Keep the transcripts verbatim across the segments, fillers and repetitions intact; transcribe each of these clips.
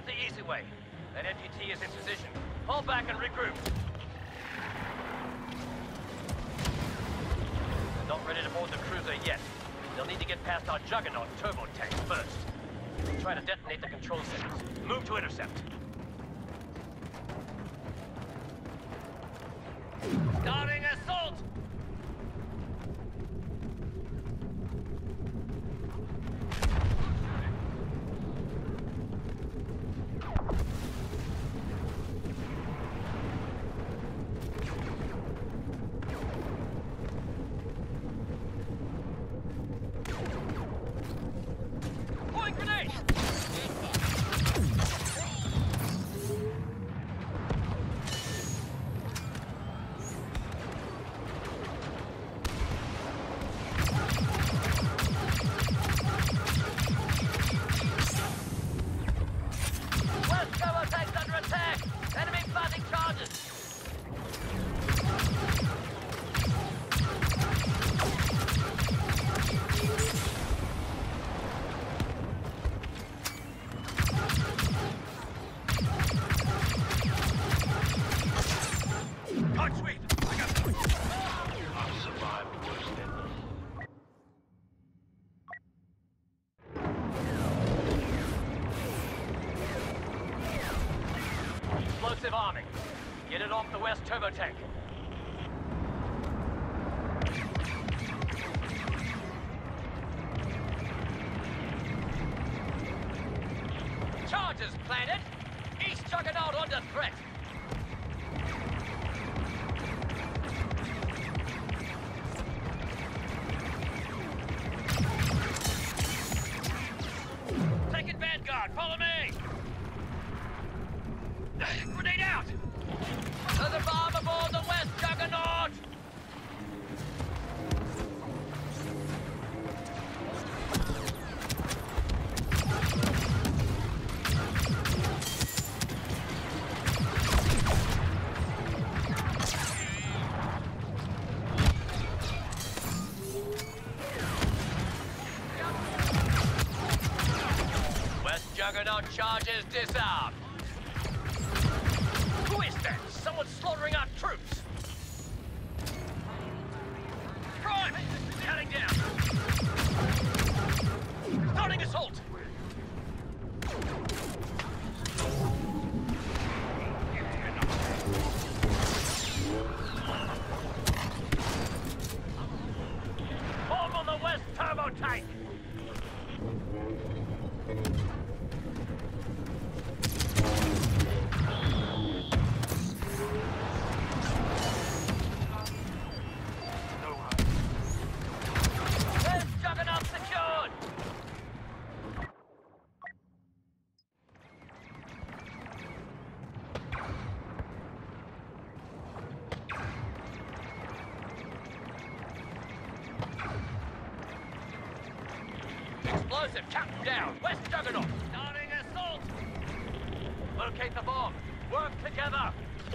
the easy way. That M P T is in position. Pull back and regroup. They're not ready to board the cruiser yet. They'll need to get past our Juggernaut turbo tank first. Try to detonate the control centers. Move to intercept. Starting assault! Point grenade! West turbo tank's under attack! Enemy planting charges! Hot sweep! I got this! I've survived worse than this. Explosive arming. Get it off the West turbo tank. Charges planted! East Juggernaut under threat! Second Vanguard, follow me! Grenade out! There's a bomb aboard the West Juggernaut! West Juggernaut charges disarmed. Who is that? Someone slaughtering our troops! Prime! Cutting down! Starting assault! Form on the West turbo tank! West Juggernaut secured! Explosive, count down! West Juggernaut! Starting assault! Locate the bomb! Work together!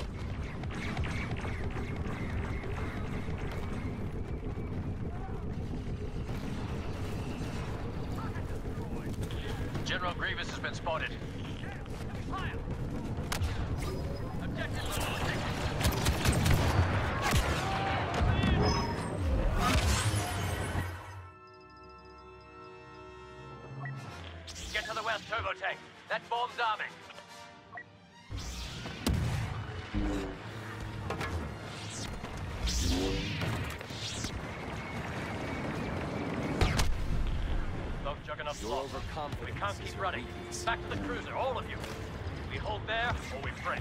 General Grievous has been spotted. Fire! Objective located. Get to the West turbo tank. That bomb's arming. Those Juggernauts You're lost. overconfident. We can't keep running. Back to the cruiser, all of you. We hold there, or we break.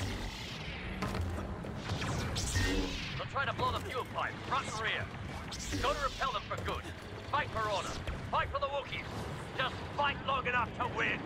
They'll try to blow the fuel pipe, front and rear. Go to repel them for good. Fight for honor. Fight for the Wookiees. Just fight long enough to win.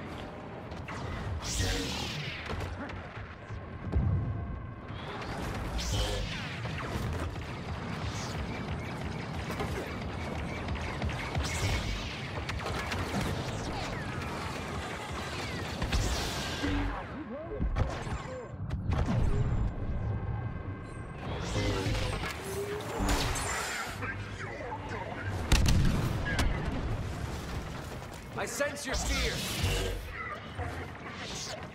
I sense your fear.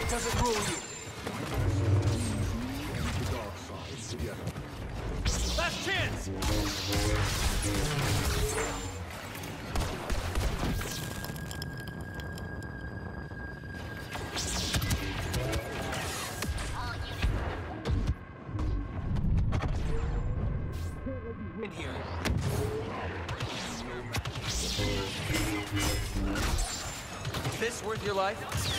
doesn't rule you. Last chance! In here. Is this worth your life?